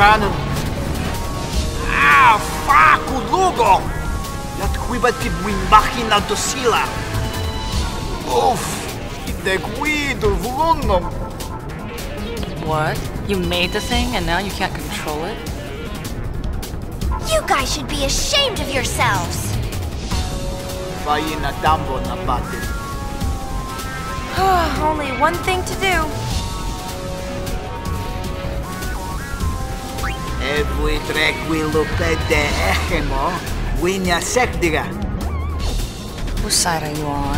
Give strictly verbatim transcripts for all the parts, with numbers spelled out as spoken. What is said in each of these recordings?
Ranen. Ah, facu lugo! Iat quibat tip win machin autosila. Uff, de guido vlunnom. What? You made the thing and now you can't control it? You guys should be ashamed of yourselves! Vai na dambo na bate. Only one thing to do. Every tranquilo pede echemo, winia sekdiga. Whose side are you on?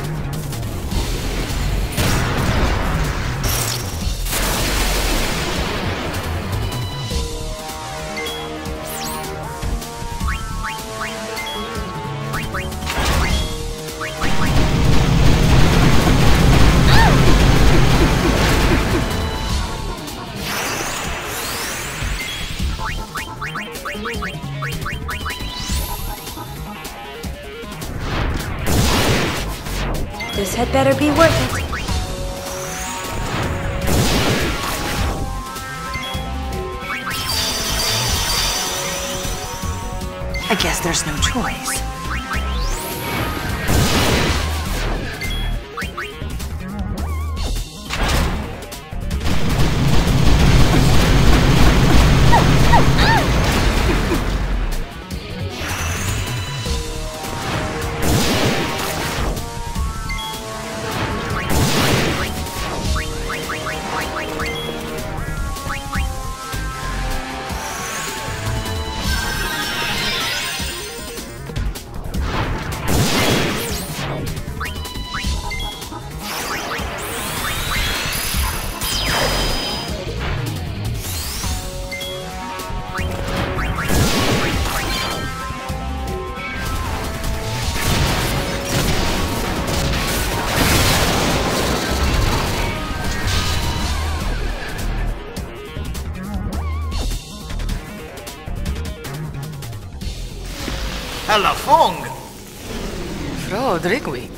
This had better be worth it. I guess there's no choice. Hela fång! Rodrigui.